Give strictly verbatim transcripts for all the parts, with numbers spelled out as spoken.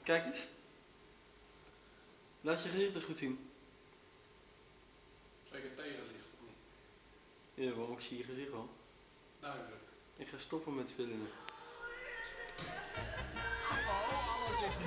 Kijk eens. Laat je gezicht eens goed zien. Zeker tegenlicht of niet? Ja, waarom ik zie je gezicht wel. Duidelijk. Ik ga stoppen met filmen. Alles is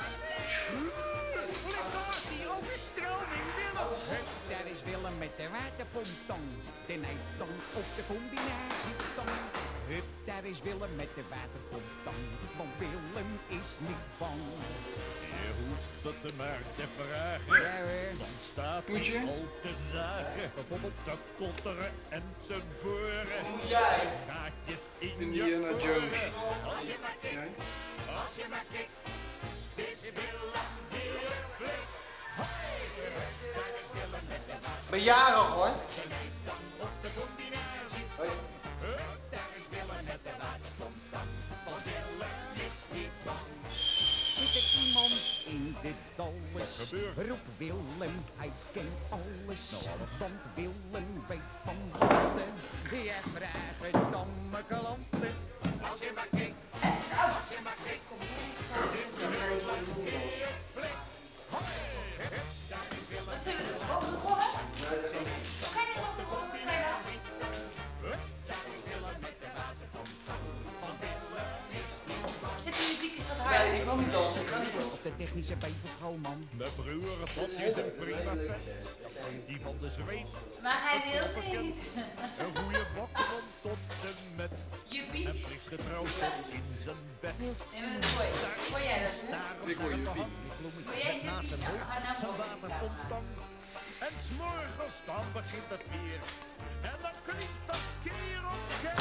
die overstroming Willem. Hup, daar is Willem met de waterpomptang. De nijtang op de combinatietang. Hup, daar is Willem met de waterpomptang. Want Willem is niet bang. Je hoeft het er maar te vragen. Ja, hoor. Dan staat Moet je? hij al te zagen. Bijvoorbeeld te kotteren en te boren. Moet jij? Gaatjes in je Indiana Jones. oren. Als je maar Jij? kijkt, als je maar kijkt, is Willem weer flink. Hoi, daar is Willem met de waterpomptang. Bejarig hoor. Op de combinatie. Hoi. Hup, daar is Willem met de waterpomptang. Want Willem is niet bang. Zit er iemand in de dalles? Gebeurt. Roep Willem, hij kent alles. Want Willem weet van planten. Ja, vragen domme klanten. Als je maar kijkt, als je maar kijkt, is Willem weer flink. Hoi, daar is Willem. Wat zullen we doen? Boven de golven? Ga je nog de golven verder? Daar is Willem met de waterpomptang. Want Willem is niet bang. Zet de muziek eens wat Nee, harder. ik wil niet dansen. Ik ga niet dansen. Op de technische bijbelschool, man. Mijn broer pasjes een prima pet. Die van de zweep. Maar hij wil niet. Een goede bakman tot en met. Juppie. En fris getrouwd tot in zijn bed. Nee, maar dat gooi je. Gooi jij dat nu? Daarom Ik hoor zijn Juppie. we handjes Gooi jij met naast Juppie? zijn Ja, hoofd. ga nou Zijn zo. waterpomptang. En s'morgens dan begint het weer. En dan klinkt dat keer op keer.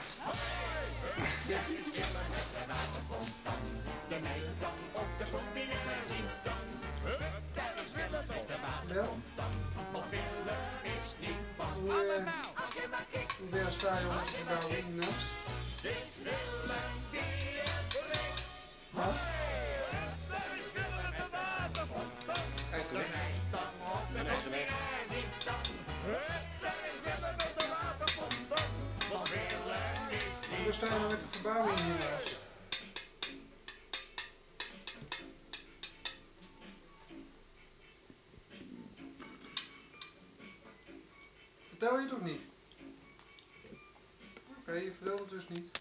De nijtang op de combinatietang. Daar is Willem met de waterpomptang. Want Willem is niet bang. Hoe, eh, Als je maar kijkt, hoe ver sta je al met de verbouwing hiernaast? is Willem weer flink. Nou, Daar is Willem met de waterpomptang. Kijk De hoor. nijtang op de combinatietang. Daar is Willem met de waterpomptang. Want Willem is hoe niet sta je nou met de verbouwing hiernaast? Vertel je het of niet? Oké, je vertelt het dus niet.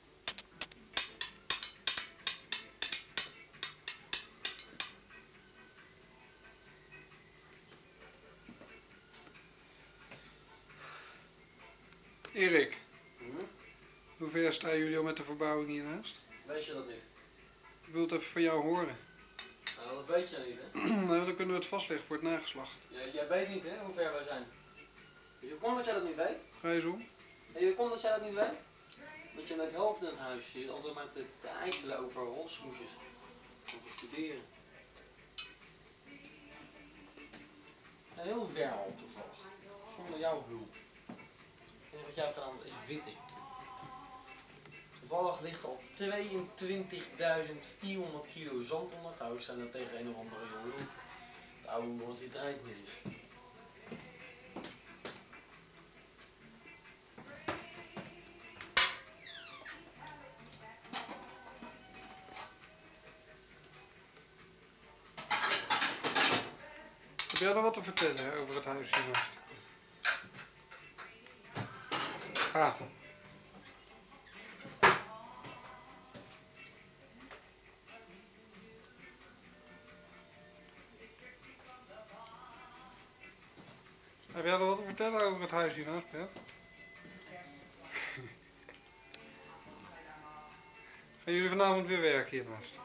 Erik, hoe ver staan jullie al met de verbouwing hiernaast? Weet je dat niet? Ik wil het even van jou horen. Nou, dat weet je niet hè. Nou, dan kunnen we het vastleggen voor het nageslacht. Jij, jij weet niet hè, hoe ver wij zijn. Je komt dat jij dat niet weet. Ga je eens om? En je komt dat jij dat niet weet. Dat je net helpt in het huis zit, altijd maar te, te eikelen over rotsmoesjes. Over studeren. En heel ver al toevallig. Zonder jouw hulp. En wat jij hebt gedaan is witting. Toevallig ligt al tweeëntwintigduizend vierhonderd kilo zand onder het huis. En dan tegen een of andere jongen loopt. De oude jongen die draait niet eens. Heb jij nog wat te vertellen hè, over het huis hiernaast? Ah. Heb jij nog wat te vertellen over het huis hiernaast, Bert? Gaan jullie vanavond weer werken hiernaast?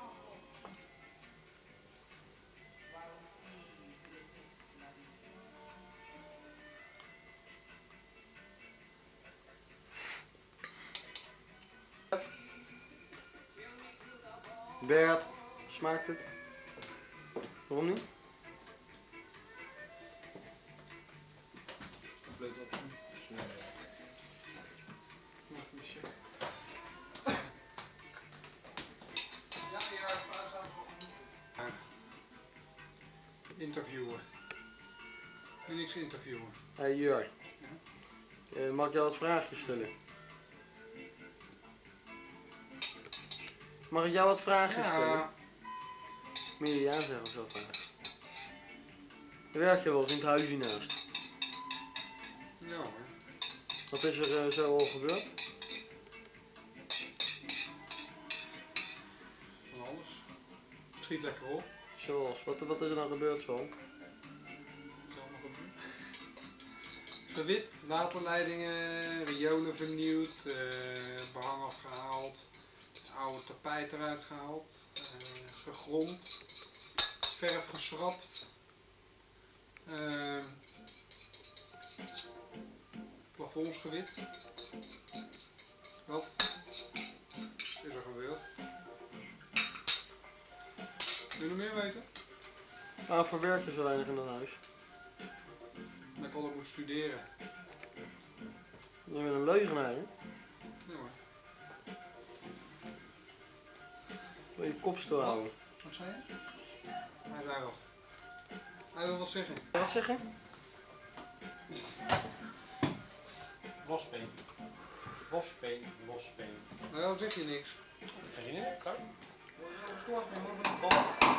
Bert, smaakt het? Waarom niet? Let op. Interviewen. Ik wil niks interviewen. Hé hey, Jur, uh, mag ik jou wat vraagjes stellen? Mag ik jou wat vragen stellen? Ja, Meerjaar zeggen of zo vaak. Je werkt je wel eens in het huis hiernaast. Ja hoor. Wat is er uh, zo al gebeurd? Van alles. Schiet lekker op. Zoals, wat, wat is er dan gebeurd zo? Wat is er allemaal gebeurd? Gewit, waterleidingen, riolen vernieuwd, uh, behang afgehaald, oude tapijt eruit gehaald, uh, gegrond, verf geschrapt, uh, plafonds gewit. Wat is er gebeurd? Wil je nog meer weten? Waarvoor werk je zo weinig in dat huis? Dat ik altijd moet studeren. Je bent een leugenaar, hè? Ja hoor. Wil je kop stil houden? Wat zei je? Hij zei wat. Hij wil wat zeggen. Wat zeg je? Lospeen. Lospeen, lospeen. Nou, dan zeg je niks. Ik ga zien, hè? Kijk. Stoort me maar met de bal.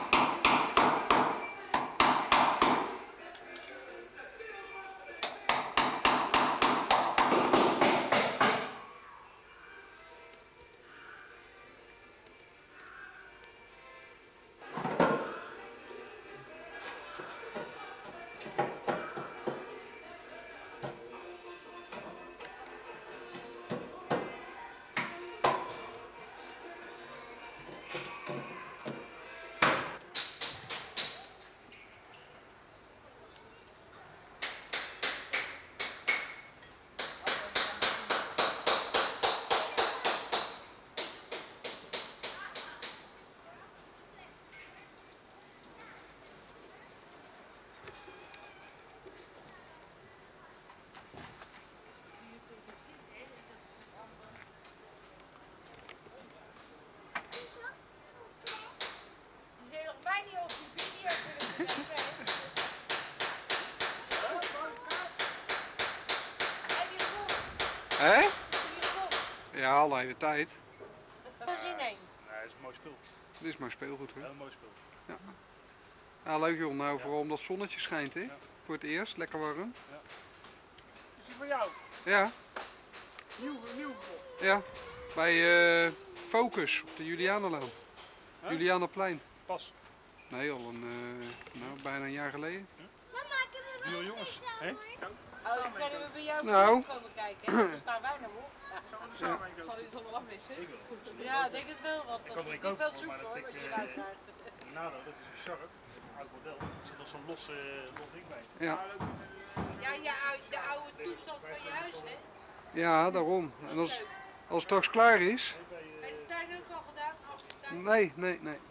Hé? Ja, al de hele tijd. Wat is in één? Nee, het is een mooi spul. Dit is maar speelgoed, hè? Heel mooi spul. Ja. Ja, leuk joh. Nou, vooral omdat het zonnetje schijnt, hè? Ja. Voor het eerst, lekker warm. Ja. Is die voor jou? Ja, Nieuw, nieuw. ja. Bij uh, Focus op de Julianenlaan. Huh? Julianenplein. Pas. Nee, al een, uh, nou, bijna een jaar geleden. Nieuwe jongens. Hé? Oh, dan kunnen we bij jou Nou. komen kijken. Hè? Dan staan wij nog op. Ja. Ja. Zal hij het allemaal afmissen? Ik wil. Ja, ik denk het wel, want Ik dat kan er is een niet veel kopen, zoet maar dat hoor, vind wat ik, je eh, uiteraard. Nado, dat is een Sharp. Een oud model. Er zit nog zo'n los, uh, los ding bij. Ja, Ja, je uit de oude toestand van je huis, hè? ja daarom. En als, als het straks klaar is. Heb je de tuin ook al gedaan? Als de tuin- Nee, nee, nee.